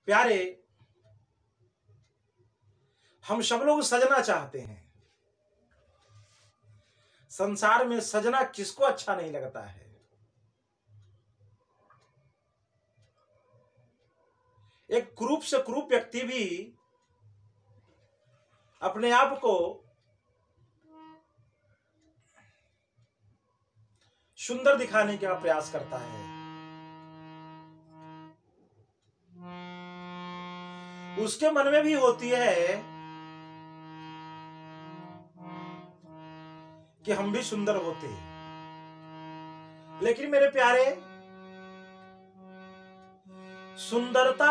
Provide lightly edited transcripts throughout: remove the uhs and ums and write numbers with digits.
प्यारे, हम सब लोग सजना चाहते हैं। संसार में सजना किसको अच्छा नहीं लगता है। एक कुरूप से कुरूप व्यक्ति भी अपने आप को सुंदर दिखाने का प्रयास करता है। उसके मन में भी होती है कि हम भी सुंदर होते हैं, लेकिन मेरे प्यारे, सुंदरता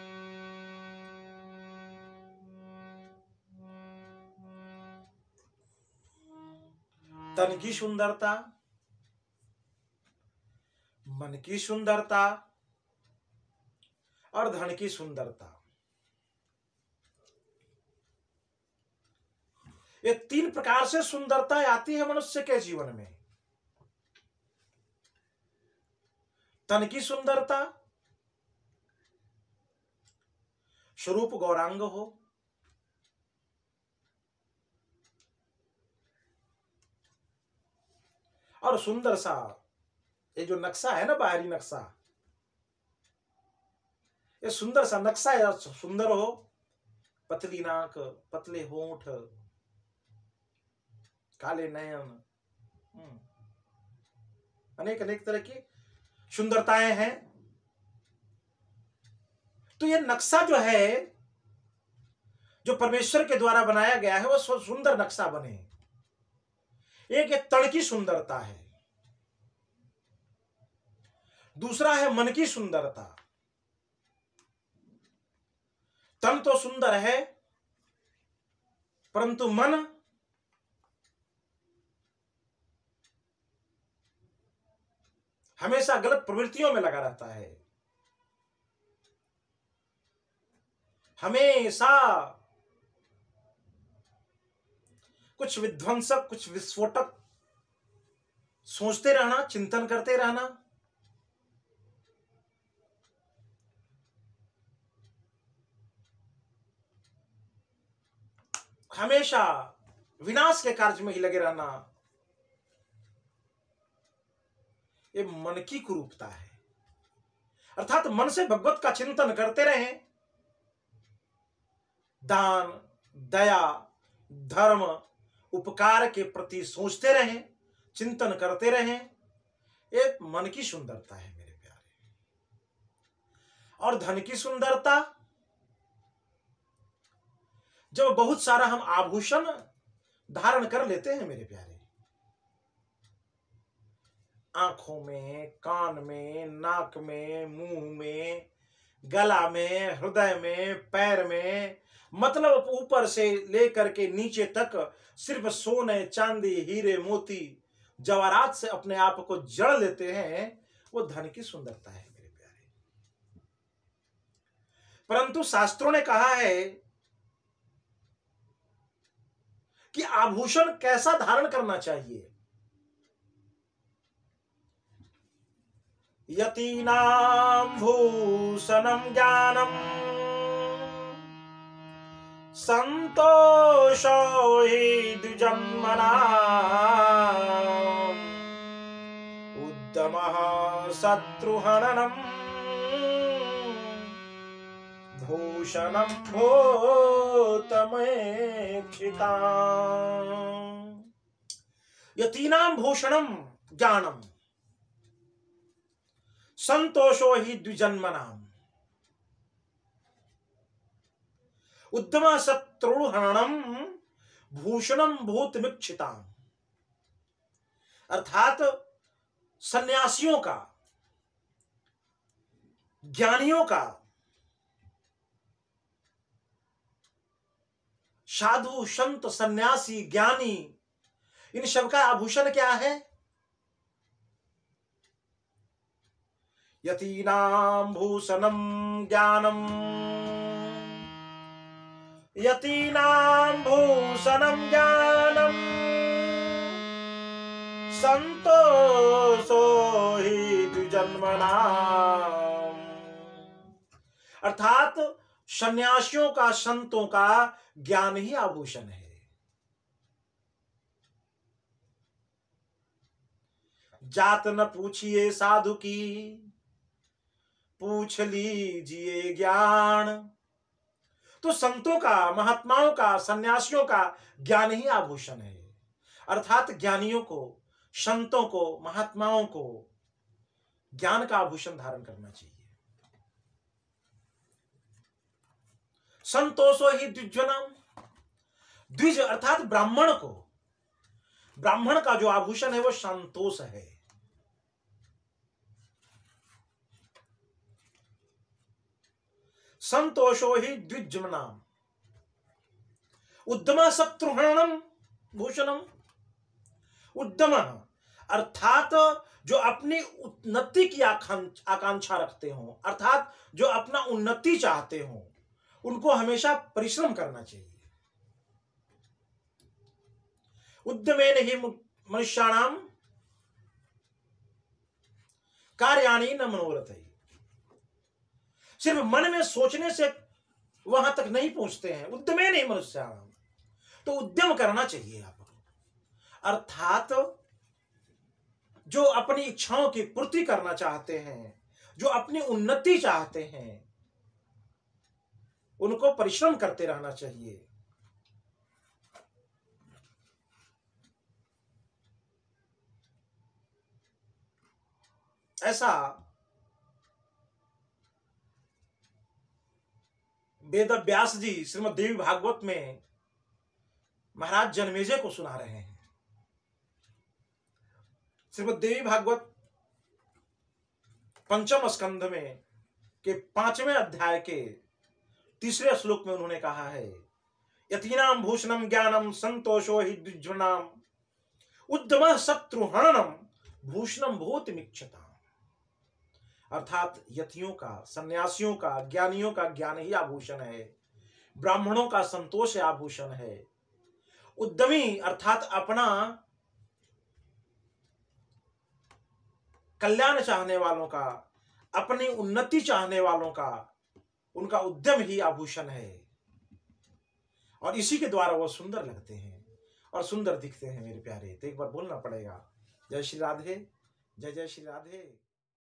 तन की सुंदरता, मन की सुंदरता और धन की सुंदरता, ये तीन प्रकार से सुंदरता आती है मनुष्य के जीवन में। तन की सुंदरता, स्वरूप गौरांग हो, और सुंदर सा ये जो नक्शा है ना, बाहरी नक्शा, ये सुंदर सा नक्शा है, सुंदर हो, पतली नाक, पतले होंठ, काले नयन, अनेक अनेक तरह की सुंदरताएं हैं। तो ये नक्शा जो है, जो परमेश्वर के द्वारा बनाया गया है, वो सुंदर नक्शा बने। एक ये तन की सुंदरता है, दूसरा है मन की सुंदरता। तन तो सुंदर है, परंतु मन हमेशा गलत प्रवृत्तियों में लगा रहता है, हमेशा कुछ विध्वंसक, कुछ विस्फोटक सोचते रहना, चिंतन करते रहना। हमेशा विनाश के कार्य में ही लगे रहना, ये मन की कुरूपता है। अर्थात मन से भगवत का चिंतन करते रहें, दान, दया, धर्म, उपकार के प्रति सोचते रहें, चिंतन करते रहें, ये मन की सुंदरता है मेरे प्यारे। और धन की सुंदरता, जब बहुत सारा हम आभूषण धारण कर लेते हैं मेरे प्यारे, आंखों में, कान में, नाक में, मुंह में, गला में, हृदय में, पैर में, मतलब ऊपर से लेकर के नीचे तक सिर्फ सोने, चांदी, हीरे, मोती, जवाहरात से अपने आप को जड़ लेते हैं, वो धन की सुंदरता है मेरे प्यारे। परंतु शास्त्रों ने कहा है कि आभूषण कैसा धारण करना चाहिए। यतीनां भूषणं ज्ञानं संतोषो हि द्विजन्मनां उद्यमः शत्रुहननं भूषणं भूतमेक्षितां। यतीनां भूषणं ज्ञानं संतोषो ही द्विजन्मनाम उद्यम शत्रुहरणम भूषणम भूतमिक्षिताम। अर्थात सन्यासियों का, ज्ञानियों का, साधु, संत, सन्यासी, ज्ञानी, इन सब का आभूषण क्या है? यतीनां भूषणं ज्ञानं, यतीनां भूषणं ज्ञानं संतोषो हि द्विजन्मनां। अर्थात सन्यासियों का, संतों का ज्ञान ही आभूषण है। जात न पूछिए साधु की, पूछ लीजिए ज्ञान। तो संतों का, महात्माओं का, सन्यासियों का ज्ञान ही आभूषण है। अर्थात ज्ञानियों को, संतों को, महात्माओं को ज्ञान का आभूषण धारण करना चाहिए। संतोषो ही द्विजनम, द्विज अर्थात ब्राह्मण को, ब्राह्मण का जो आभूषण है वो संतोष है। संतोषो ही द्विजनाम, उद्यम शत्रुहरणम भूषणम। उद्यम अर्थात जो अपनी उन्नति की आकांक्षा रखते हो, अर्थात जो अपना उन्नति चाहते हो, उनको हमेशा परिश्रम करना चाहिए। उद्यमेन ही मनुष्याणाम कार्याणि न मनोरथै। सिर्फ मन में सोचने से वहां तक नहीं पहुंचते हैं। उद्यमेन ही मनुष्याणाम, तो उद्यम करना चाहिए आपको। अर्थात जो अपनी इच्छाओं की पूर्ति करना चाहते हैं, जो अपनी उन्नति चाहते हैं, उनको परिश्रम करते रहना चाहिए। ऐसा वेद व्यास जी श्रीमद् देवी भागवत में महाराज जन्मेजय को सुना रहे हैं। श्रीमद् देवी भागवत पंचम स्कंध में के 5वें अध्याय के 3रे श्लोक में उन्होंने कहा है, यतीनाम भूषणम ज्ञानम संतोषो हि द्विजनाम, उद्यम शत्रुहरणम भूषणम भूतिमिच्छताम। अर्थात यतियों का, सन्यासियों का, ज्ञानियों का ज्ञान ही आभूषण है। ब्राह्मणों का संतोष आभूषण है। उद्यमी अर्थात अपना कल्याण चाहने वालों का, अपनी उन्नति चाहने वालों का, उनका उद्यम ही आभूषण है। और इसी के द्वारा वो सुंदर लगते हैं और सुंदर दिखते हैं मेरे प्यारे। तो एक बार बोलना पड़ेगा, जय श्री राधे, जय जय श्री राधे।